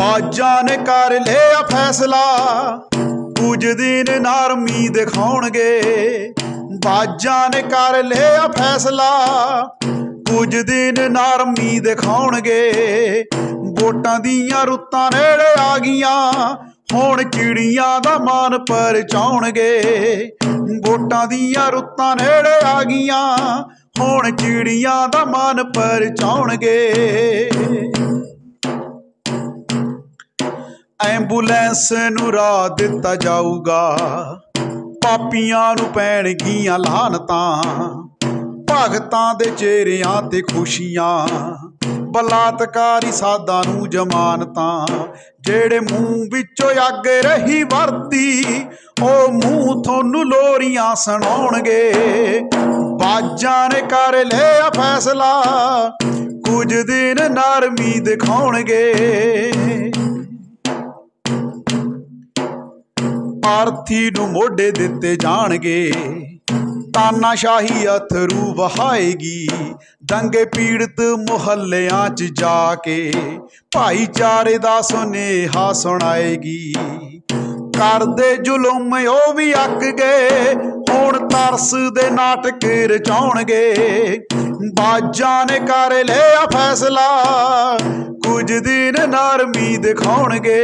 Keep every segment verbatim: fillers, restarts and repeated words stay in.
बाजा ने कर लिया फैसला, कुछ दिन नरमी दिखाउणगे। बाजा ने कर लिया फैसला, कुछ दिन नरमी दिखाउणगे। वोटां दियां रुत्तां नेड़े आ गईयां, हुण चिड़ियां दा मन परचाउणगे। वोटां दियां रुत्तां नेड़े आ गईयां, हुण चिड़ियां दा मन परचाउणगे। एंबूलेंस नूं राह दिता जाऊगा, पापियां नूं पैणगीआं लानतां। भगतां दे चेहरियां ते खुशियां, बलात्कारी साधां नूं जमानतां। जेड़े मूँह विचों अग रही वरती, ओ मूँह थोनू लोरियां सुणाउणगे। बाजा ने कर लिया फैसला, कुछ दिन नरमी दिखाउणगे। आरथी नूं मोढे दिते जाणगे, तानाशाही अथरू वहाएगी। दंगे पीड़ित मुहल्लियां च जाके, भाईचारे दा सुनेहा सुणाएगी। करदे जुल्म ओ भी अक गए, हुण तरस दे नाटक रचाउणगे। बाजा ने कर लिया फैसला, कुछ दिन नरमी दिखाउणगे।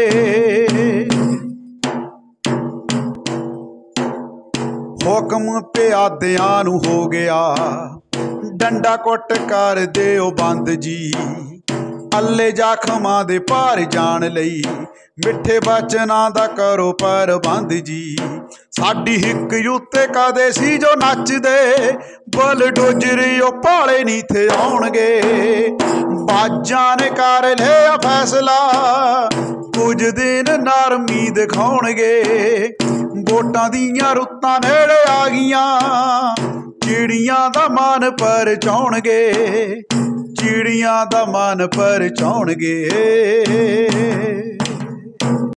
हुक्म प्यादियां नूं हो गया, डंडा कुट कर दिओ बंद जी। अल्ले जख्मां दे भार जान लई, मिठे बचनां दा करो प्रबंध जी। साडी हिक उत्ते कदे सी जो नचदे, बलडोजर ओ भाले नहीं थे आउणगे। बाजा ने कर लिया फैसला, कुछ दिन नरमी दिखाउणगे। वोटां दियां रुत्तां नेड़े आ गईयां, चिड़ियां दा मन परचाउणगे। चिड़ियां दा मन परचाउणगे।